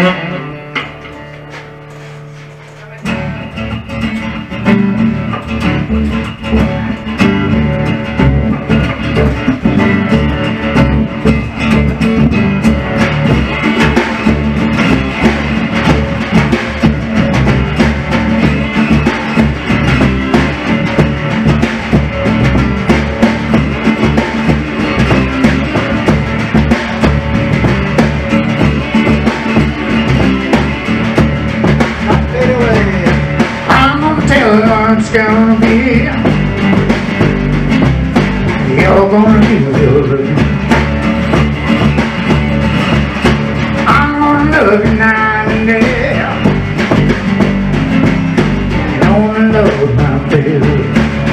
It's gonna be, you're gonna be good. I'm gonna love you night and day. You know my love, my baby.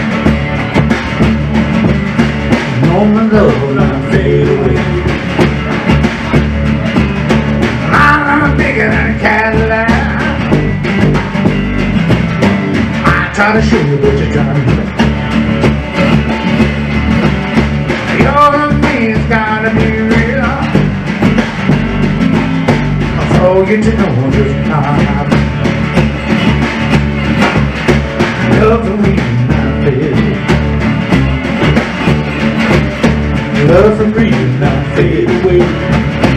You know my love, my baby. I'm bigger than a Cadillac. Try to show you what you're trying to do. Your love me has gotta be real. For you to know just how love for me, my baby. Love for me, not fade away.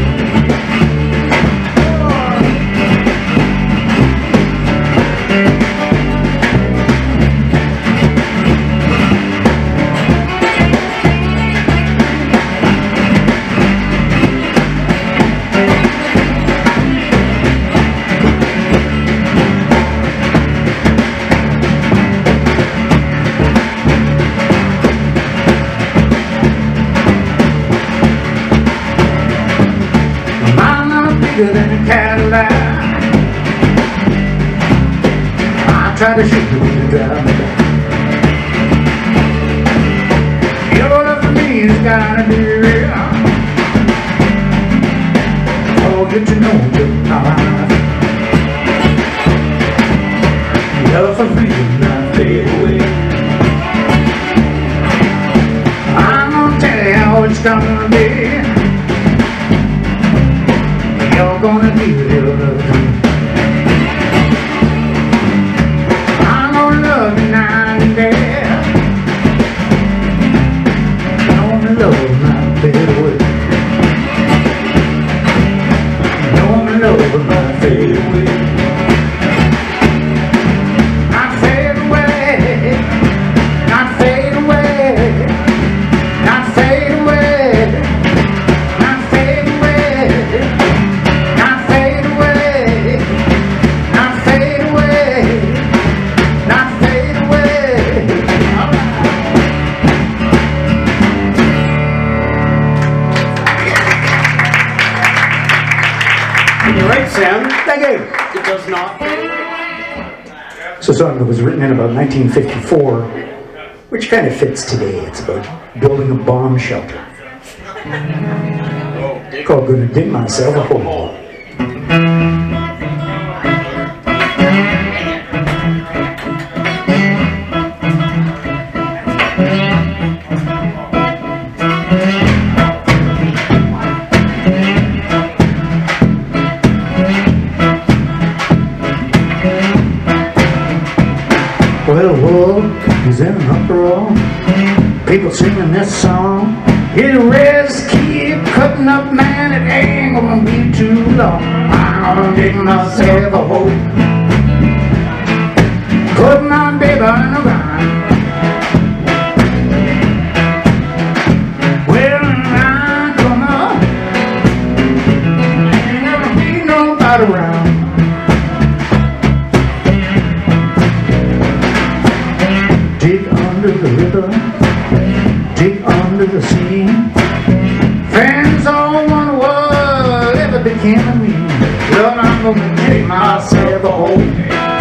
Bigger than a Cadillac. I try to shoot you when you drive me back. Your love for me has gotta be real. Oh, get to know just how I feel. Love for me will not fade away. I'm gonna tell you how it's gonna be. You're gonna be real love. I'm gonna love you night and day. I'm gonna love my fade away. I'm gonna love my fade away. Not fade away. Not fade away. Not fade away. Not fade away. You're right, Sam. Thank you. It does not. It's a song that was written in about 1954, which kind of fits today. It's about building a bomb shelter. Called Gonna Dig Myself a Hole. Well, the world is in an uproar. People singing this song. Hit a res, keep cutting up, man. It ain't gonna be too long. I'm gonna dig myself a hole. Put my baby in the ground. Well, I come up, ain't gonna be nobody around. Dig under the river, dig under the sea. Friends all one world ever became of me. Well, I'm gonna dig myself a hole.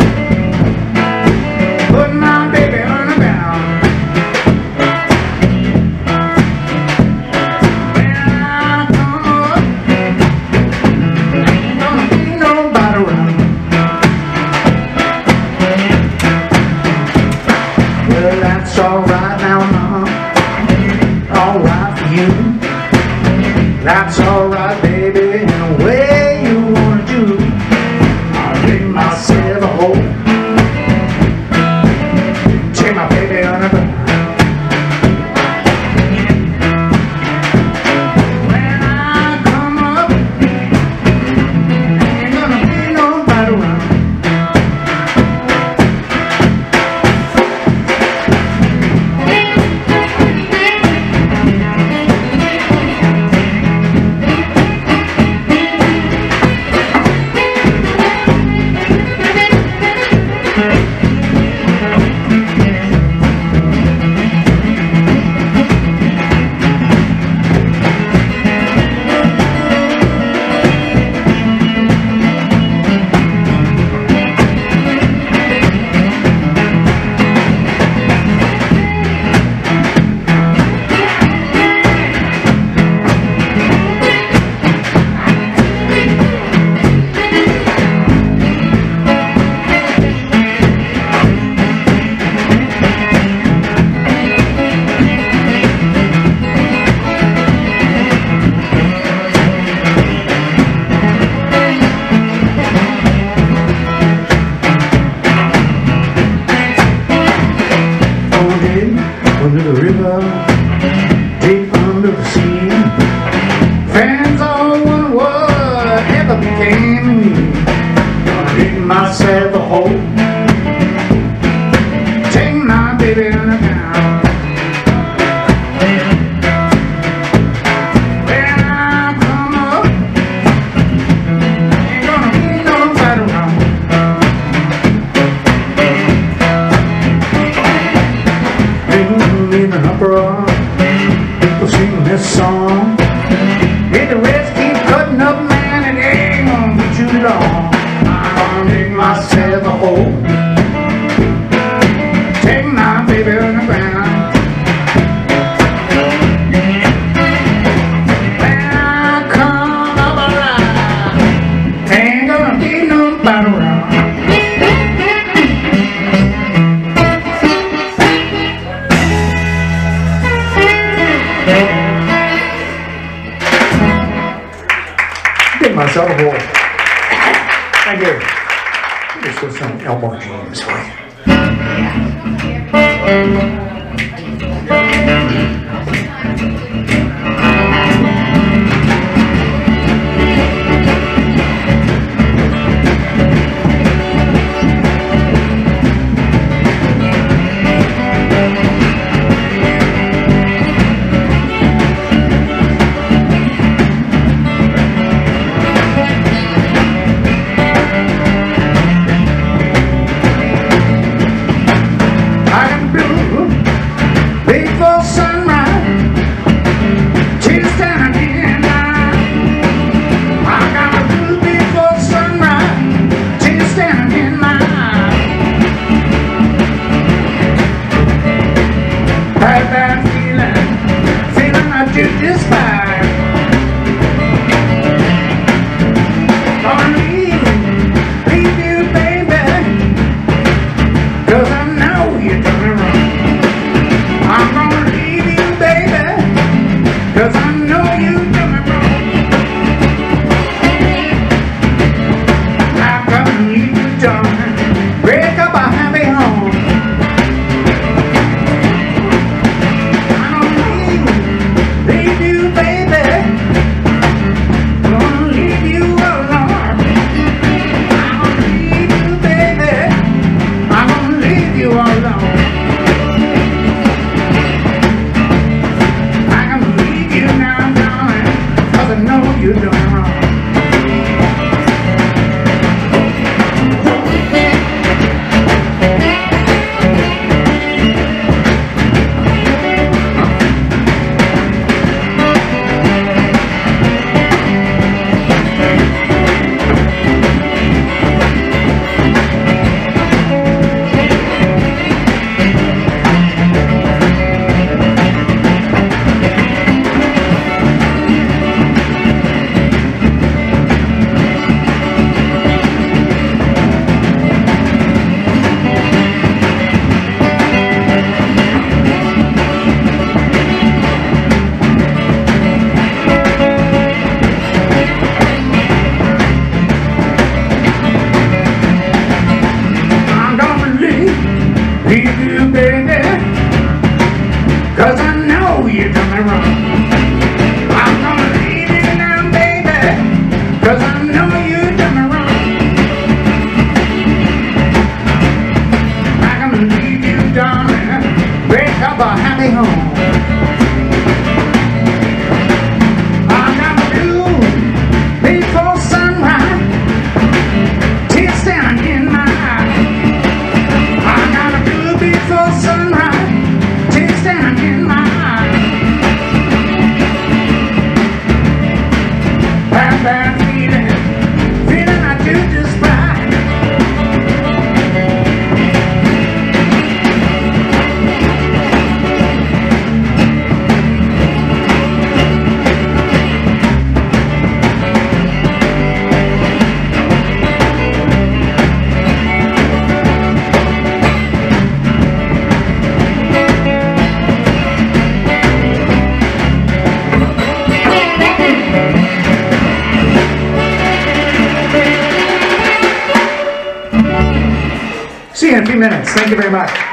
Put my baby on the ground. When I come up, ain't gonna be nobody around. Well, that's alright now, Mom. Alright for you. That's alright, baby, in the way you wanna do. deep under the sea. Fans all wonder whatever became of me. Gonna dig myself a hole, take my baby in the ground. When I come up, ain't gonna be nobody around. In an uproar, people sing this song. If the reds keep cutting up, man, it ain't gonna be too long. I'm gonna dig myself a hole, take my baby on the ground. When I come up alive, ain't gonna be nobody around. Dig myself a hole. Thank you. This was some Elmore James for you. Before sunrise, till standing in line. I got a blues before sunrise, till standing in line. Had that feeling I do despise. Gonna leave you, baby, 'cause I know you done me wrong. I'm gonna leave you, baby, 'cause I know you done me wrong. I'm gonna leave you, darling, break up a happy home. I'm gonna leave you, baby, gonna leave you alone. I'm gonna leave you, baby, I'm gonna leave you alone. You're doing wrong. Leave you, baby, 'cause I know you done me wrong. I'm gonna leave you now, baby, 'cause I know you done me wrong. I'm gonna leave you, darling, break up a happy home. I'm gonna do before sunrise, till standing in my eyes. Before sunrise, till standing in my eyes. That feeling I do despise. See you in a few minutes. Thank you very much.